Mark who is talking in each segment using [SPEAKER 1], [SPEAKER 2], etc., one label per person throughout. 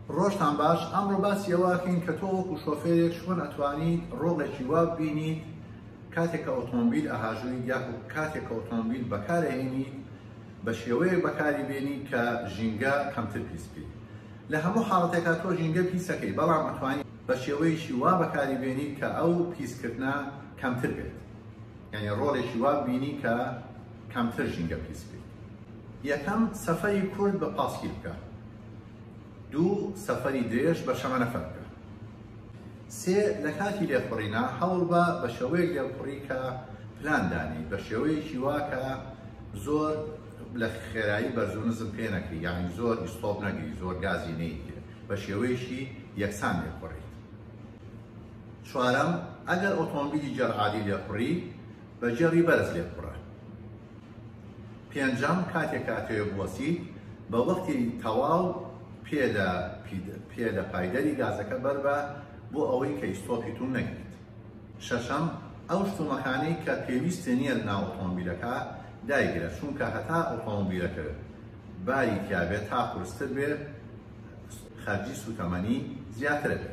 [SPEAKER 1] ڕۆژتان باش ئەمڕۆ باسی ئەوەکەین کە تۆ وەکو شۆفێرێک چۆن ئەتوانیت ڕۆڵێکی وا ببینیت کاتێک کە ئۆتۆمۆبیل ئاهاژوویت یا کاتێک کە ئۆتۆمۆبیل بەکارهێنیت بە شێوەیە بەکاری بێنی کە ژینگە کەمتر پیس بێت. لە هەموو حاڵەتێکا تۆ ژینگە پیسەکەی، بەڵام ئەتوانیت بە شێوەیەکی وا بەکاری بێنیت کە ئەو پیسکردنە کەمتر بێت، یعنی ڕۆڵێکی وا ببینی کە کەمتر ژینگە پیس بێت. یەکەم سەفەری کورت بە پاسکی بکە. دوو سەفەری درێژ بە شەمەنەفەر بکە. سێ لە کاتی لێپڕینە هەوڵ بە بە شێوەیەک لێپڕی کە پلاندانی بە شێوەیەکی وا کە زۆر لە خێرایی بەرز و نزم پێ نەکەی، یعنی زۆر ئیسۆپ نەگری، زۆر گازی نەیگرێ، بە شێوەیەکی یەکسان لێپڕیت. چوارەم ئەگەر ئۆتۆمۆبیلی جەرعادی لێپڕی بە جێڕی بەرز لێپڕە. پێنجەم کاتێک کاتێ بوەسیت بە وەختی تەواو پێ لە پایدەری گازەکە بەربە بۆ ئەوەی کە ئیسۆپی تو نەگریت. شەشەم ئەو شتومەکانەی کە پێویستە نییە ناو ئۆتۆمۆبیلەکە دایگرێت، چونکە هەتا ئۆتۆمۆبیلەکە باری تیا بێت تا قورستر بێت خەرجی سوتەمەنی زیاتر بێت.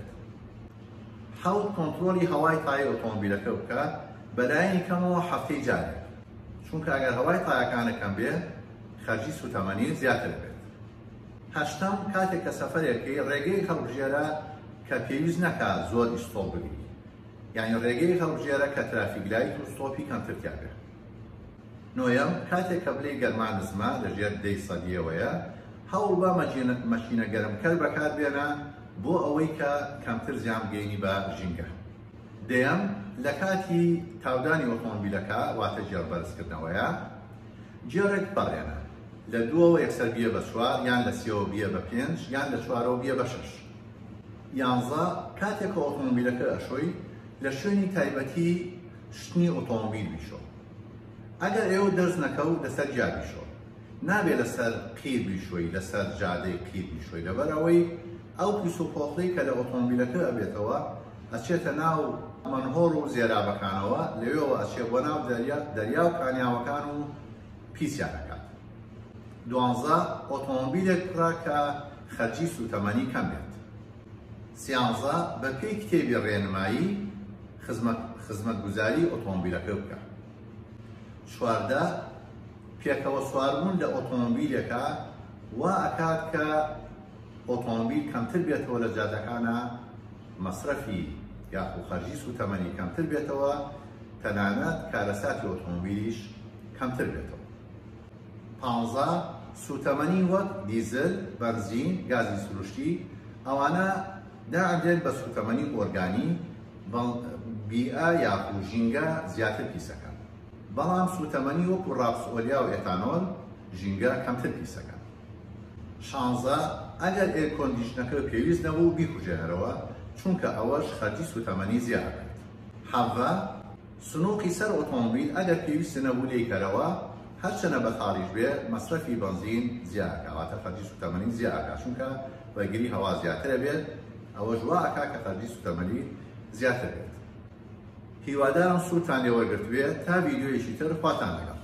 [SPEAKER 1] حەوت کۆنتڕۆلی هەوای تای ئۆتۆمۆبیلەکە بکە بەلایەنی کەمەوە هەفتەی جارێک، چونکە ئەگەر هەوای تایەکانە کەم بێت خەرجی سوتەمەنی زیاتر بێت. هەشتم کاتێک کە سەفەرێکی ڕێگەی هەڵبژێرە کە پێویست نەکا زۆر ئیسۆپ بگری، یعنی ڕێگەی هەڵبژێرە کە ترافیک لایت و ستۆپی کەمتر بێت. نۆیەم کاتێک کە بلەی گەرمان نزمە لەژێر 10 سەدیەوەیە هەوڵ بە مەشینە گەرمکەر بەکاربێنە بۆ ئەوەی کە کەمتر زیان بگەینی بە ژینگە. دەیەم لە کاتی تاودانی ئۆتۆمۆبیلەکە واتە جێڕبەرزکردنەوەیە جێڕێک بەڕێنە، لە دووەوە یەکسەر بیە بە 4 یان لە 3ەوە بیە بە 5 یان لە 4ەوە بیە بە 6. یانزە کاتێک کە ئۆتۆمۆبیلەکە ئەشۆی لە شوێنی تایبەتی شتنی ئۆتۆمۆبیل بیشۆ. ئەگەر ئێوە دەست نەکەوت لەسەر جا بیشۆ، نابێت لەسەر قیر بیشۆی، لەسەر جادەی قیر بیشۆی، لەبەرەوەی ئەو پیس و پۆخڵی کە لە ئۆتۆمۆبیلەکە ئەبێتەوە ئەچێتە ناو مەنهۆڵ و زێرابەکانەوە، لەوێەوە ئەچێت بۆ ناو دەریا و کانیاوەکان و پیسیان دەکات. دوانزە ئۆتۆمۆبیلێک بڕە کە خەرجی سوتەمەنی کەم بێت. سیانزە بە پێی کتێبی ڕێنمایی خزمەتگوزاری ئۆتۆمۆبیلەکە بکە. چواردە پێکەوە سواربوون لە ئۆتۆمۆبیلێکە وا ئەکات کە ئۆتۆمۆبیل کەمتر بێتەوە لە جادەکانە، مەسرەفی یاخو خەرجی سوتەمەنی کەمتر بێتەوە، تەنانەت کارەساتی ئۆتۆمۆبیلیش کەمتر بێتەوە. پانزە سوتەمەنی وەک دیزل، بەنزین، گازی سروشتی ئەوانە داعدێت بە سوتەمەنی ئۆرگانی بیئە یاخو ژینگە زیاتر پیسەکەن، بەڵام سوتەمەنی وەکو ڕاپسئۆلیا و ئێتانۆل ژینگە کەمتر پیسەکەن. شانزە ئەگەر ئێرکۆندیشنەکە پێویست نەبوو بیکوژێنەرەوە، چونکە ئەوەش خەرجی سوتەمەنی زیاتر. حەڤە سنووقی سەر ئۆتۆمۆبیل ئەگەر پێویست نەبوو لێکەرەوە هەرچەنە بە خاڵیش بێ مەسرەفی بەنزین زیاتر واتە خەرجی سوتەمەنی زیاتر، چونکە بەرگری هەوا زیاترە بێت، ئەوەش وا ئەکا کە خەرجی سوتەمەنی زیاتر بێت. هیوادارم سوودتان لێوەرگرت بێت. تا ڤیدیۆیەکی تر خواتان لەگەڵ.